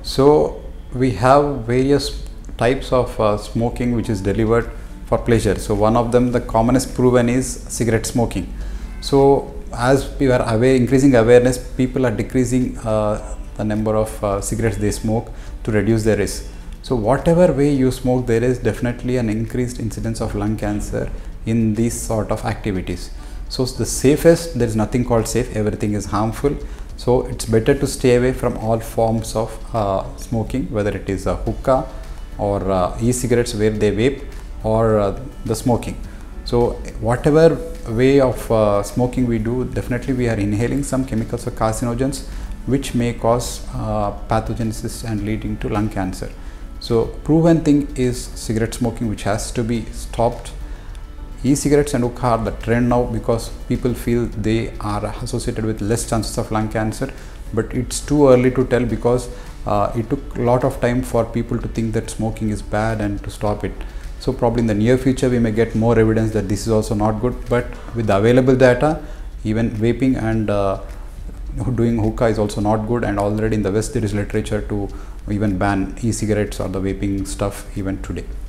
So we have various types of smoking which is delivered for pleasure. So one of them, the commonest proven, is cigarette smoking. So as we are aware, increasing awareness, people are decreasing the number of cigarettes they smoke to reduce their risk. So whatever way you smoke, there is definitely an increased incidence of lung cancer in these sort of activities. So the safest, there is nothing called safe, everything is harmful. So it's better to stay away from all forms of smoking, whether it is a hookah or e-cigarettes where they vape, or the smoking. So whatever way of smoking we do, definitely we are inhaling some chemicals or carcinogens which may cause pathogenesis and leading to lung cancer. So proven thing is cigarette smoking, which has to be stopped. E-cigarettes and hookah are the trend now because people feel they are associated with less chances of lung cancer, but it's too early to tell because it took a lot of time for people to think that smoking is bad and to stop it. So probably in the near future we may get more evidence that this is also not good, but with the available data, even vaping and doing hookah is also not good, and already in the West there is literature to even ban e-cigarettes or the vaping stuff even today.